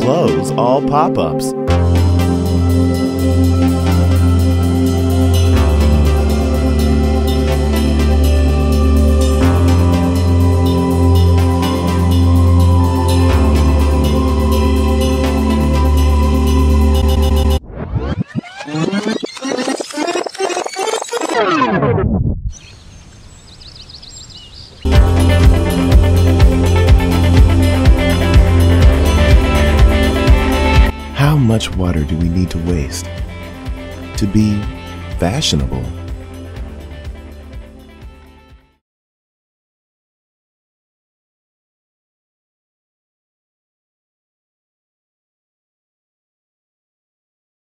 close all pop-ups. How much water do we need to waste to be fashionable?